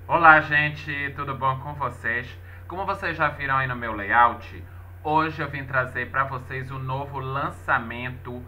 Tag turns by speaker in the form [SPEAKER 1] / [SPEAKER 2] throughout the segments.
[SPEAKER 1] Olá, gente, tudo bom com vocês? Como vocês já viram aí no meu layout, hoje eu vim trazer para vocês o novo lançamento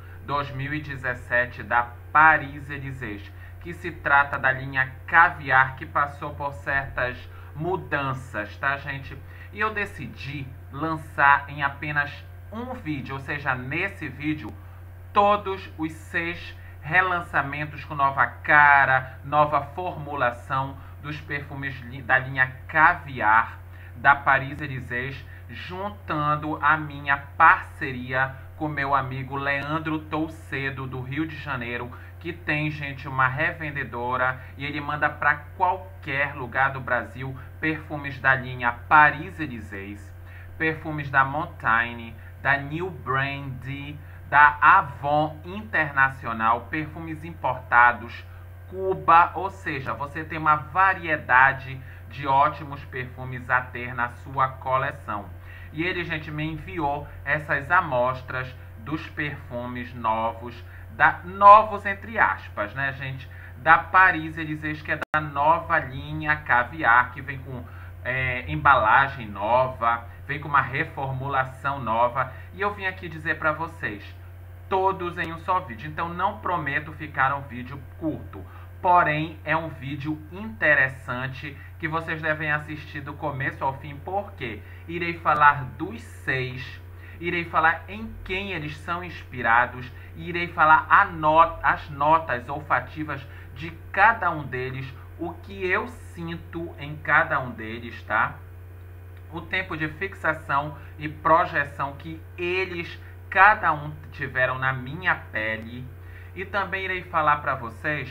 [SPEAKER 1] 2017 da Paris Élysées, que se trata da linha Caviar, que passou por certas mudanças, tá, gente? E eu decidi lançar em apenas um vídeo, ou seja, nesse vídeo, todos os 6 relançamentos com nova cara, nova formulação dos perfumes da linha Caviar da Paris Élysées, juntando a minha parceria com meu amigo Leandro Toucedo, do Rio de Janeiro, que tem, gente, uma revendedora e ele manda para qualquer lugar do Brasil perfumes da linha Paris Élysées, perfumes da Montaigne, da New Brand, da Avon Internacional, perfumes importados, Cuba, ou seja, você tem uma variedade de ótimos perfumes a ter na sua coleção. E ele, gente, me enviou essas amostras dos perfumes novos, novos entre aspas, né, gente, da Paris Élysées, que é da nova linha Caviar, que vem com embalagem nova, vem com uma reformulação nova. E eu vim aqui dizer para vocês, todos em um só vídeo. Então não prometo ficar um vídeo curto, porém é um vídeo interessante que vocês devem assistir do começo ao fim, porque irei falar dos 6, irei falar em quem eles são inspirados e irei falar as notas olfativas de cada um deles, o que eu sinto em cada um deles, tá? O tempo de fixação e projeção que eles cada um tiveram na minha pele, e também irei falar para vocês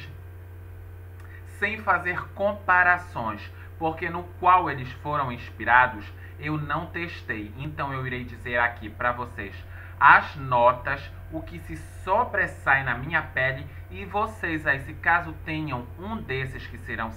[SPEAKER 1] sem fazer comparações, porque no qual eles foram inspirados eu não testei. Então eu irei dizer aqui para vocês as notas, o que se sobressai na minha pele, e vocês aí, se caso tenham um desses que serão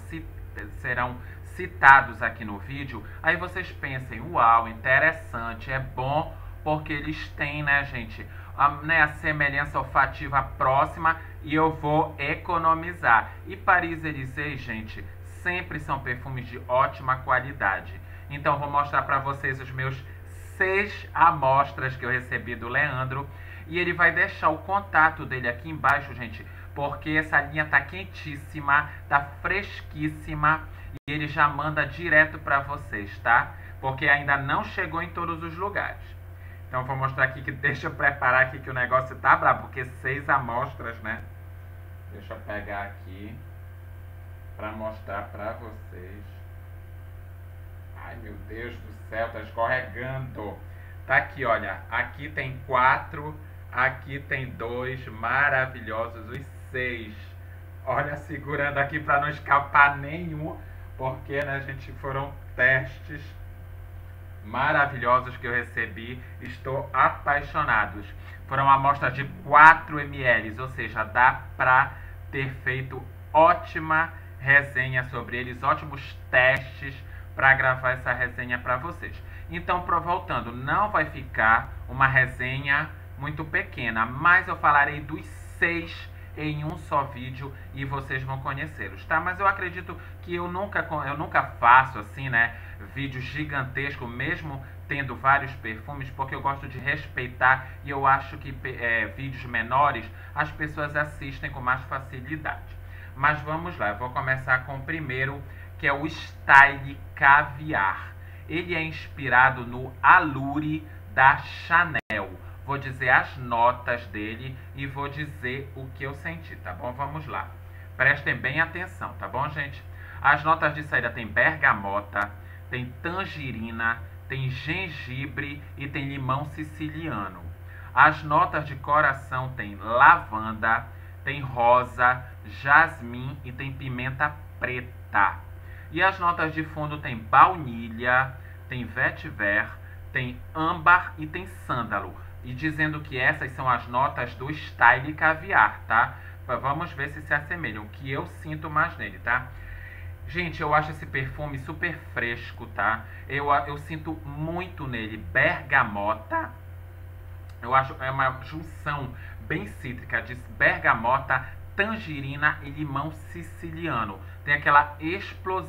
[SPEAKER 1] citados aqui no vídeo, aí vocês pensem, uau, interessante, é bom, porque eles têm, né, gente, a semelhança olfativa próxima e eu vou economizar. E Paris Élysées, gente, sempre são perfumes de ótima qualidade. Então vou mostrar para vocês os meus 6 amostras que eu recebi do Leandro, e ele vai deixar o contato dele aqui embaixo, gente, porque essa linha tá quentíssima, tá fresquíssima, e ele já manda direto para vocês, tá? Porque ainda não chegou em todos os lugares. Então vou mostrar aqui, que deixa eu preparar aqui que o negócio tá brabo, porque 6 amostras, né? Deixa eu pegar aqui para mostrar para vocês. Ai, meu Deus do céu, tá escorregando. Tá aqui, olha, aqui tem 4, aqui tem 2, maravilhosos, os 6. Olha, segurando aqui para não escapar nenhum, porque, né, gente, foram testes maravilhosos que eu recebi. Estou apaixonado. Foram amostras de 4 ml, ou seja, dá para ter feito ótima resenha sobre eles, ótimos testes para gravar essa resenha para vocês. Então, voltando, não vai ficar uma resenha muito pequena, mas eu falarei dos 6 em um só vídeo e vocês vão conhecê-los, tá? Mas eu acredito que eu nunca faço assim, né, vídeos gigantescos, mesmo tendo vários perfumes, porque eu gosto de respeitar, e eu acho que vídeos menores as pessoas assistem com mais facilidade. Mas vamos lá, eu vou começar com o primeiro, que é o Style Caviar. Ele é inspirado no Allure da Chanel. Vou dizer as notas dele e vou dizer o que eu senti, tá bom? Vamos lá. Prestem bem atenção, tá bom, gente? As notas de saída tem bergamota, tem tangerina, tem gengibre e tem limão siciliano. As notas de coração tem lavanda, tem rosa, jasmim e tem pimenta preta. E as notas de fundo tem baunilha, tem vetiver, tem âmbar e tem sândalo. E dizendo que essas são as notas do Style Caviar, tá? Vamos ver se assemelham, o que eu sinto mais nele, tá? Gente, eu acho esse perfume super fresco, tá? Eu sinto muito nele bergamota. Eu acho é uma junção bem cítrica de bergamota, tangerina e limão siciliano. Tem aquela explosão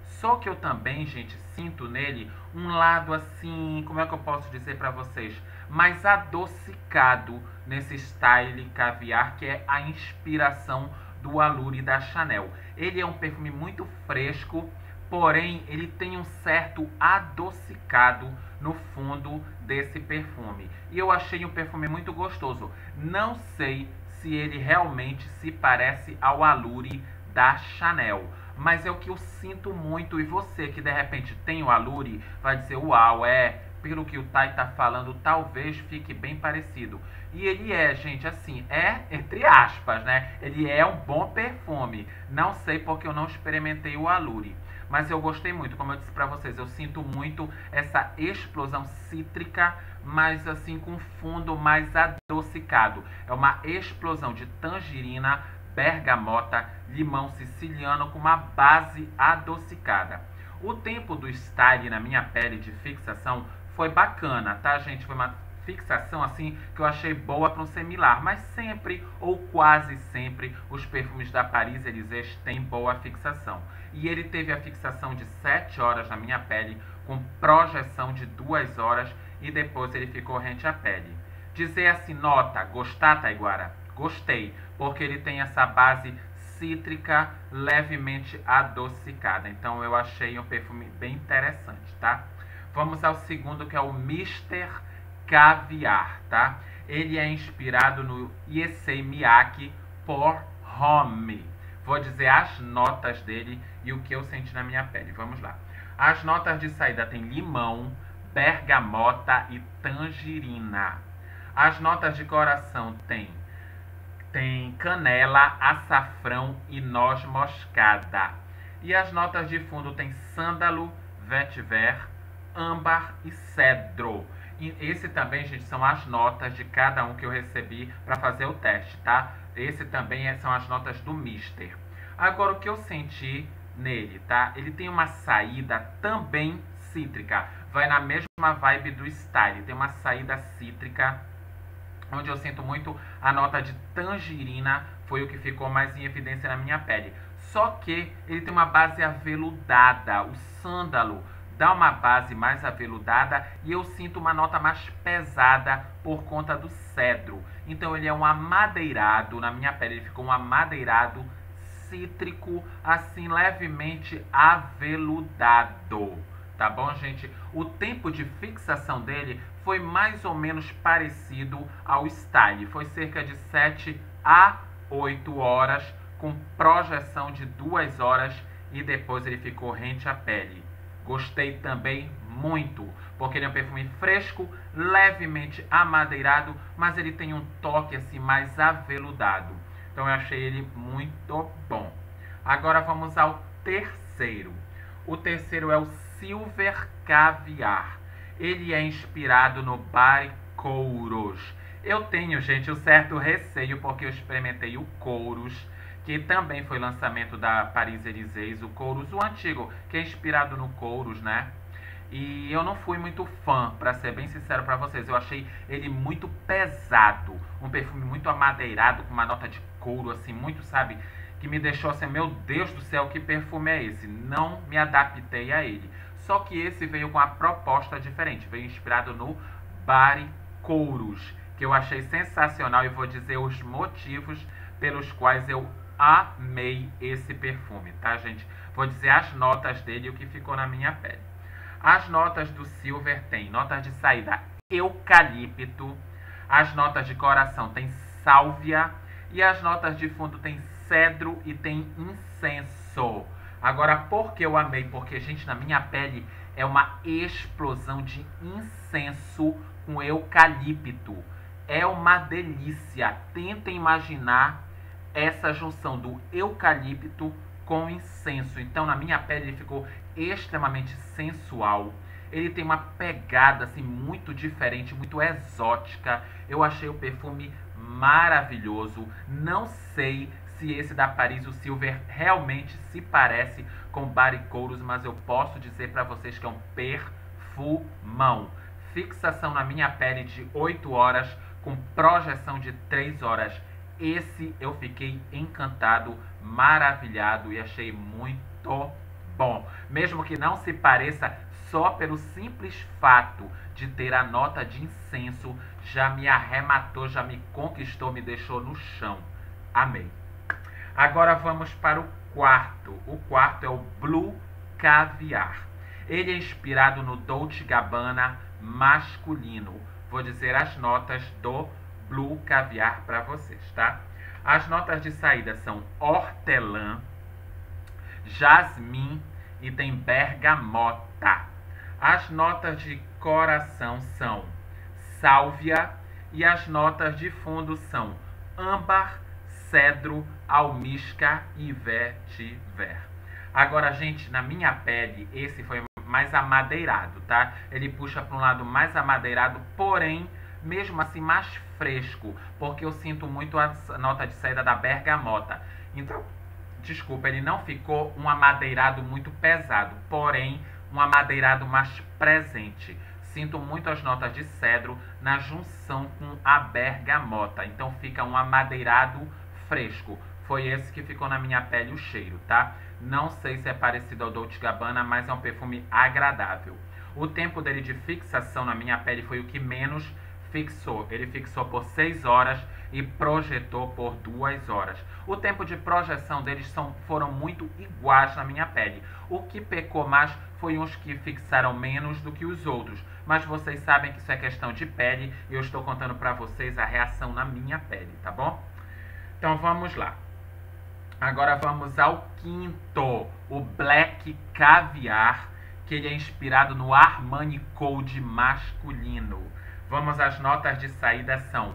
[SPEAKER 1] Só que eu também, gente, sinto nele um lado assim, como é que eu posso dizer pra vocês? Mais adocicado nesse style caviar, que é a inspiração do Allure da Chanel. Ele é um perfume muito fresco, porém ele tem um certo adocicado no fundo desse perfume. E eu achei um perfume muito gostoso. Não sei se ele realmente se parece ao Allure da Chanel, mas é o que eu sinto muito. E você que de repente tem o Allure vai dizer, uau, pelo que o Tai tá falando, talvez fique bem parecido. E ele é, gente, assim, entre aspas, né? Ele é um bom perfume. Não sei porque eu não experimentei o Allure, mas eu gostei muito. Como eu disse pra vocês, eu sinto muito essa explosão cítrica, mas assim com fundo mais adocicado. É uma explosão de tangerina, bergamota, limão siciliano com uma base adocicada. O tempo do style na minha pele de fixação foi bacana, tá, gente? Foi uma fixação assim que eu achei boa para um semilar, mas sempre ou quase sempre os perfumes da Paris Élysée têm boa fixação. E ele teve a fixação de 7 horas na minha pele, com projeção de 2 horas, e depois ele ficou rente à pele. Dizer assim, nota, gostar, Taiguara? Gostei, porque ele tem essa base cítrica levemente adocicada. Então eu achei um perfume bem interessante, tá? Vamos ao segundo, que é o Mr. Caviar, tá? Ele é inspirado no Issey Miyake Pour Homme. Vou dizer as notas dele e o que eu senti na minha pele. Vamos lá. As notas de saída tem limão, bergamota e tangerina. As notas de coração tem canela, açafrão e noz moscada. E as notas de fundo tem sândalo, vetiver, âmbar e cedro. E esse também, gente, são as notas de cada um que eu recebi para fazer o teste, tá? Esse também são as notas do Mister. Agora, o que eu senti nele, tá? Ele tem uma saída também cítrica. Vai na mesma vibe do Style. Tem uma saída cítrica, onde eu sinto muito a nota de tangerina, foi o que ficou mais em evidência na minha pele. Só que ele tem uma base aveludada, o sândalo dá uma base mais aveludada e eu sinto uma nota mais pesada por conta do cedro. Então ele é um amadeirado, na minha pele ele ficou um amadeirado cítrico, assim levemente aveludado. Tá bom, gente? O tempo de fixação dele foi mais ou menos parecido ao Style. Foi cerca de 7 a 8 horas, com projeção de 2 horas, e depois ele ficou rente à pele. Gostei também muito, porque ele é um perfume fresco, levemente amadeirado, mas ele tem um toque assim mais aveludado. Então eu achei ele muito bom. Agora vamos ao terceiro. O terceiro é o Silver Caviar. Ele é inspirado no Body Kouros. Eu tenho, gente, um certo receio porque eu experimentei o Kouros, que também foi lançamento da Paris Élysée, o Kouros, o antigo, que é inspirado no Kouros, né? E eu não fui muito fã, pra ser bem sincero pra vocês. Eu achei ele muito pesado, um perfume muito amadeirado, com uma nota de couro, assim, muito, sabe, que me deixou assim, meu Deus do céu, que perfume é esse? Não me adaptei a ele. Só que esse veio com a proposta diferente, veio inspirado no Body Kouros, que eu achei sensacional, e vou dizer os motivos pelos quais eu amei esse perfume, tá, gente? Vou dizer as notas dele e o que ficou na minha pele. As notas do Silver tem notas de saída eucalipto, as notas de coração tem sálvia, e as notas de fundo tem cedro e tem incenso. Agora, por que eu amei? Porque, gente, na minha pele é uma explosão de incenso com eucalipto. É uma delícia. Tentem imaginar essa junção do eucalipto com incenso. Então, na minha pele ele ficou extremamente sensual. Ele tem uma pegada assim muito diferente, muito exótica. Eu achei o perfume maravilhoso. Não sei se esse da Paris, o Silver, realmente se parece com Body Kouros, mas eu posso dizer para vocês que é um perfumão. Fixação na minha pele de 8 horas, com projeção de 3 horas. Esse eu fiquei encantado, maravilhado e achei muito bom. Mesmo que não se pareça, só pelo simples fato de ter a nota de incenso, já me arrematou, já me conquistou, me deixou no chão. Amei. Agora vamos para o quarto. O quarto é o Blue Caviar. Ele é inspirado no Dolce Gabbana masculino. Vou dizer as notas do Blue Caviar para vocês, tá? As notas de saída são hortelã, jasmim e tem bergamota. As notas de coração são sálvia e as notas de fundo são âmbar, cedro, almíscar e vetiver. Agora, gente, na minha pele, esse foi mais amadeirado, tá? Ele puxa para um lado mais amadeirado, porém, mesmo assim, mais fresco, porque eu sinto muito a nota de saída da bergamota. Então, desculpa, ele não ficou um amadeirado muito pesado, porém, um amadeirado mais presente. Sinto muito as notas de cedro na junção com a bergamota, então fica um amadeirado fresco. Foi esse que ficou na minha pele o cheiro, tá? Não sei se é parecido ao Dolce Gabbana, mas é um perfume agradável. O tempo dele de fixação na minha pele foi o que menos fixou. Ele fixou por 6 horas e projetou por 2 horas. O tempo de projeção deles foram muito iguais na minha pele. O que pecou mais foi uns que fixaram menos do que os outros. Mas vocês sabem que isso é questão de pele e eu estou contando para vocês a reação na minha pele, tá bom? Então vamos lá. Agora vamos ao quinto, o Black Caviar, que ele é inspirado no Armani Code masculino. Vamos às notas de saída são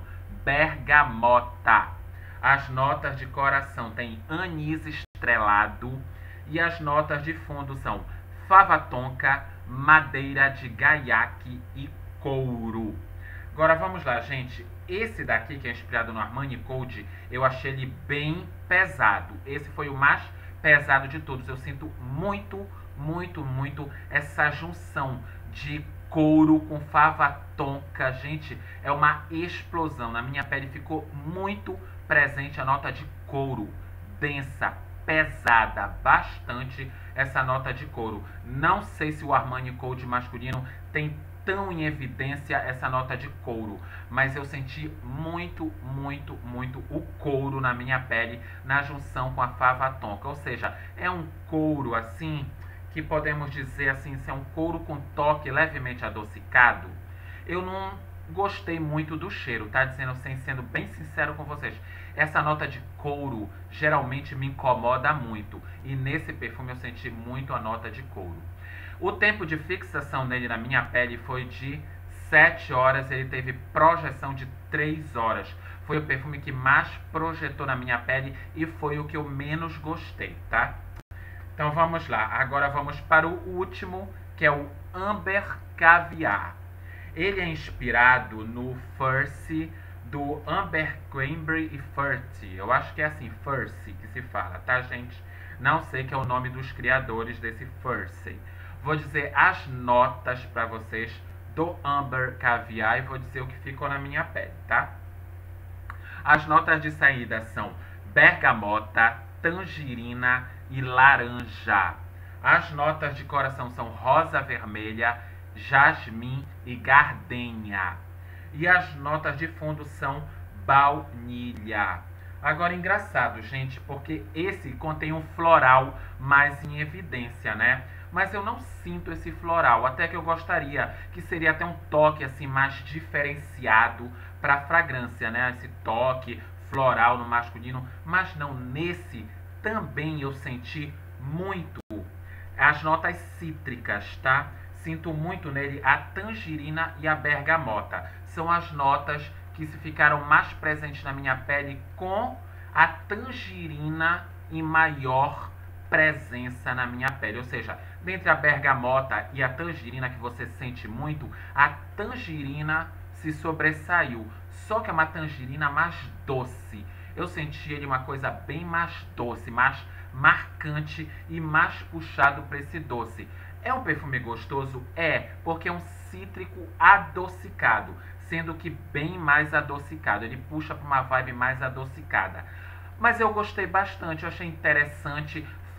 [SPEAKER 1] bergamota. As notas de coração tem anis estrelado e as notas de fundo são fava tonka, madeira de gaiaque e couro. Agora vamos lá, gente. Esse daqui, que é inspirado no Armani Code, eu achei ele bem pesado. Esse foi o mais pesado de todos. Eu sinto muito, muito, muito essa junção de couro com fava tonka. Gente, é uma explosão. Na minha pele ficou muito presente a nota de couro. Densa, pesada, bastante essa nota de couro. Não sei se o Armani Code masculino tem tão em evidência essa nota de couro, mas eu senti muito, muito, muito o couro na minha pele na junção com a fava tonka, ou seja, é um couro assim, que podemos dizer assim, se é um couro com toque levemente adocicado. Eu não gostei muito do cheiro, tá? Sendo bem sincero com vocês, essa nota de couro geralmente me incomoda muito, e nesse perfume eu senti muito a nota de couro. O tempo de fixação dele na minha pele foi de 7 horas, ele teve projeção de 3 horas. Foi o perfume que mais projetou na minha pele e foi o que eu menos gostei, tá? Então vamos lá, agora vamos para o último, que é o Amber Caviar. Ele é inspirado no Furcy do Amber Cranberry e Furty. Eu acho que é assim, Furcy que se fala, tá, gente? Não sei que é o nome dos criadores desse Furcy. Vou dizer as notas para vocês do Amber Caviar e vou dizer o que ficou na minha pele, tá? As notas de saída são bergamota, tangerina e laranja. As notas de coração são rosa vermelha, jasmim e gardênia. E as notas de fundo são baunilha. Agora, engraçado, gente, porque esse contém um floral mais em evidência, né? Mas eu não sinto esse floral, até que eu gostaria, que seria até um toque assim mais diferenciado para a fragrância, né? Esse toque floral no masculino, mas não, nesse também eu senti muito as notas cítricas, tá? Sinto muito nele a tangerina e a bergamota. São as notas que se ficaram mais presentes na minha pele, com a tangerina em maior presença na minha pele. Ou seja, dentre a bergamota e a tangerina, que você sente muito, a tangerina se sobressaiu. Só que é uma tangerina mais doce. Eu senti ele uma coisa bem mais doce, mais marcante e mais puxado para esse doce. É um perfume gostoso? É, porque é um cítrico adocicado, sendo que bem mais adocicado. Ele puxa para uma vibe mais adocicada. Mas eu gostei bastante, eu achei interessante,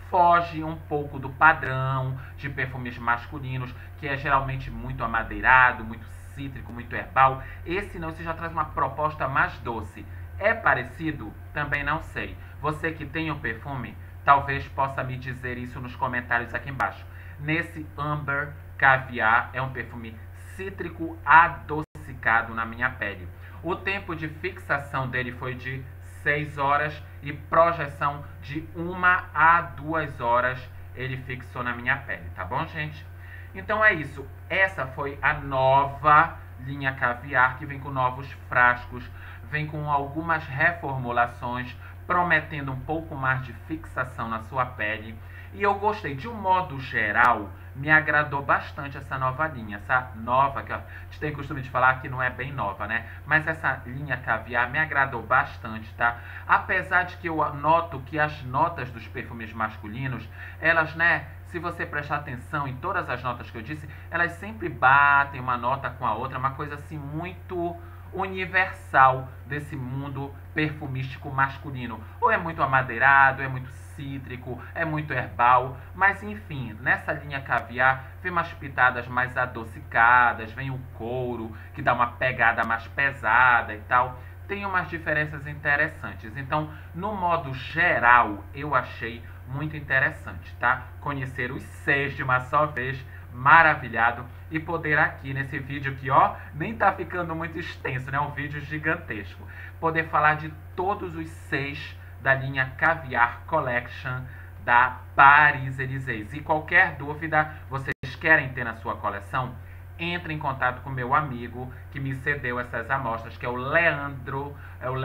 [SPEAKER 1] foge um pouco do padrão de perfumes masculinos, que é geralmente muito amadeirado, muito cítrico, muito herbal. Esse não, esse já traz uma proposta mais doce. É parecido? Também não sei. Você que tem o perfume, talvez possa me dizer isso nos comentários aqui embaixo. Nesse Amber Caviar é um perfume cítrico adocicado na minha pele. O tempo de fixação dele foi de 6 horas e projeção de 1 a 2 horas ele fixou na minha pele, tá bom, gente? Então é isso. Essa foi a nova linha Caviar, que vem com novos frascos, vem com algumas reformulações, prometendo um pouco mais de fixação na sua pele. E eu gostei, de um modo geral, me agradou bastante essa nova linha. Essa nova, que a gente tem costume de falar que não é bem nova, né? Mas essa linha Caviar me agradou bastante, tá? Apesar de que eu noto que as notas dos perfumes masculinos, elas, né, se você prestar atenção em todas as notas que eu disse, elas sempre batem uma nota com a outra, uma coisa assim muito universal desse mundo perfumístico masculino. Ou é muito amadeirado, é muito cítrico, é muito herbal, mas enfim, nessa linha Caviar vem umas pitadas mais adocicadas, vem o couro que dá uma pegada mais pesada e tal. Tem umas diferenças interessantes. Então, no modo geral, eu achei muito interessante, tá? Conhecer os 6 de uma só vez, maravilhado, e poder aqui nesse vídeo que, ó, nem tá ficando muito extenso, né? Um vídeo gigantesco. Poder falar de todos os 6 da linha Caviar Collection da Paris Élysées. E qualquer dúvida vocês querem ter na sua coleção, entre em contato com meu amigo que me cedeu essas amostras, que é o Leandro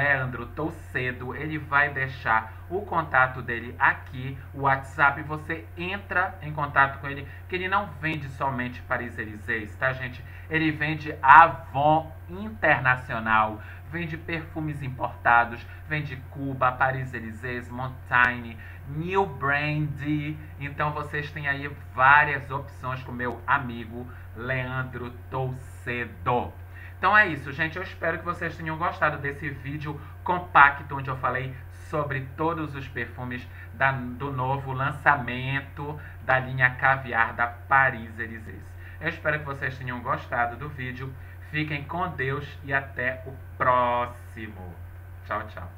[SPEAKER 1] Toucedo. Ele vai deixar o contato dele aqui, o WhatsApp, você entra em contato com ele, que ele não vende somente Paris Élysées, tá, gente? Ele vende Avon internacional, vende perfumes importados, vende Cuba, Paris Élysées, Montaigne, New Brandy. Então vocês têm aí várias opções com meu amigo Leandro Toucedo. Então é isso, gente. Eu espero que vocês tenham gostado desse vídeo compacto, onde eu falei sobre todos os perfumes do novo lançamento da linha Caviar da Paris Élysées. Eu espero que vocês tenham gostado do vídeo. Fiquem com Deus e até o próximo. Tchau, tchau.